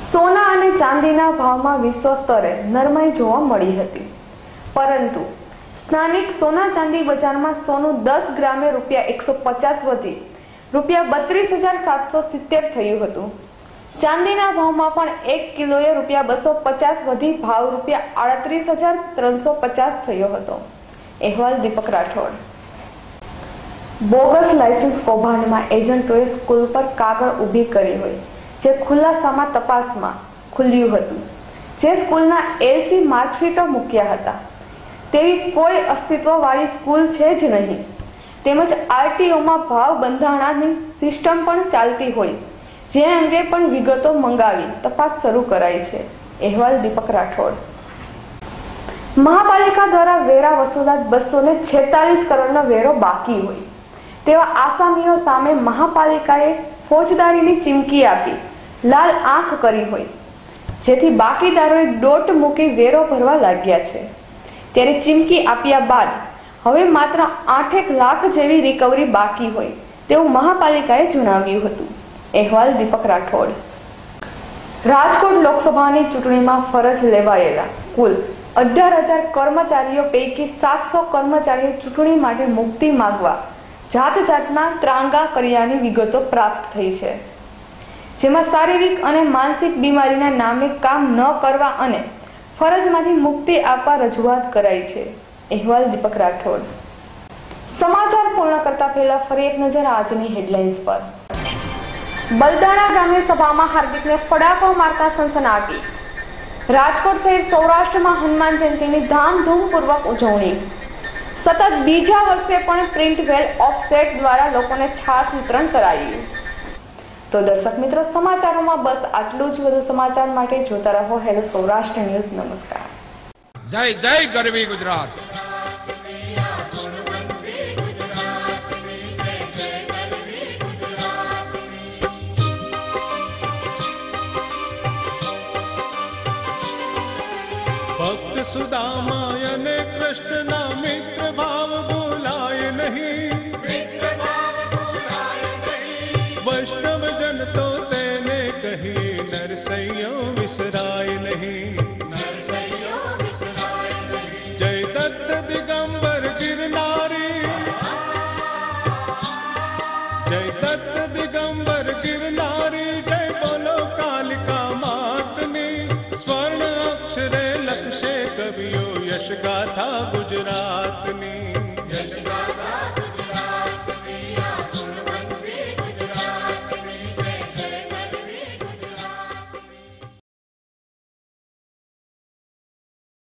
સોના અને ચાંદીના ભાવમાં વિશ્વ સ્તરે નરમાઈ જોવા મળી હતી, પરંતુ સ્થાનિક સોના ચાંદી બજારમાં સોનું 10 ગ્રામે ₹150 વધી ₹32,770 થયું હતું। ચાંદીના ભાવમાં પણ 1 કિલોએ ₹250 વધી ભાવ ₹38,350 થયો હતો। અહેવાલ દીપક રાઠોડ। બોગસ લાયસન્સ કૌભાંડમાં એજન્ટોએ સ્કૂલ પર કાગળ ઊભી કરી હોય, જે ખુલાસામાં તપાસમાં ખુલ્યું હતું। જે સ્કૂલના એલસી માર્કશીટો મૂક્યા હતા તેવી કોઈ અસ્તિત્વવાળી સ્કૂલ છે જ નહીં, તેમજ આરટીઓમાં ભાવ બંધારણની સિસ્ટમ પણ ચાલતી હોય, જે અંગે પણ વિગતો મંગાવી તપાસ શરૂ કરાઈ છે। અહેવાલ દીપક રાઠોડ। મહાપાલિકા દ્વારા વેરા વસૂલાત 246 કરોડનો વેરો બાકી હોય તેવા આસામીઓ સામે મહાપાલિકાએ ફોજદારીની ચીમકી આપી લાલ આંખ કરી હોય, જેથી બાકીદારોએ દોટ મૂકી વેરો ભરવા લાગ્યા છે। ત્યારે ચીમકી આપ્યા બાદ હવે માત્ર 8 લાખ જેવી રિકવરી બાકી હોય તેવું મહાપાલિકાએ જણાવ્યું હતું। અહેવાલ દીપક રાઠોડ। રાજકોટ લોકસભાની ચૂંટણીમાં ફરજ લેવાયેલા કુલ 18,000 કર્મચારીઓ પૈકી 700 કર્મચારીઓ ચૂંટણી માટે મુક્તિ માંગવા જાતના ત્રાંગા કર્યાની વિગતો પ્રાપ્ત થઈ છે, જેમાં શારીરિક અને માનસિક બીમારીના નામે કામ ન કરવા અને ફરજમાંથી મુક્તિ આપવા રજૂઆત કરાઈ છે। અહેવાલ દીપક રાઠોડ। સમાચાર પૂર્ણ કરતા પહેલા ફરી એક નજર આજની હેડલાઇન્સ પર। બલદાણા ગ્રામ્ય સભામાં હાર્દિકને ફડાકો મારતા સનસનાટી। રાજકોટ શહેર સૌરાષ્ટ્રમાં હનુમાન જયંતિની ધામધૂમપૂર્વક ઉજવણી। સતત બીજા વર્ષે પણ પ્રિન્ટ વેલ ઓફસેટ દ્વારા લોકોને છાસ વિતરણ કરાયું। તો દર્શક મિત્રો, સમાચારોમાં બસ આટલું જ। વધુ સમાચાર માટે જોતા રહો હેલો સૌરાષ્ટ્ર ન્યૂઝ। નમસ્કાર। જય જય ગરવી ગુજરાત। ભક્ત સુદામા અને કૃષ્ણના મિત્ર ભાવ ભૂલાય નહીં, વૈષ્ણવ જન તો તેને કહી નરસૈયો વિસરાય નહીં। જય દત્ત દિગંબર ગિરનારી, જય દત્ત દિગંબર ગિરનારી, જય બોલો કાલિકા માતની। સ્વર્ણ અક્ષરે લખશે કવિઓ યશ ગાથા।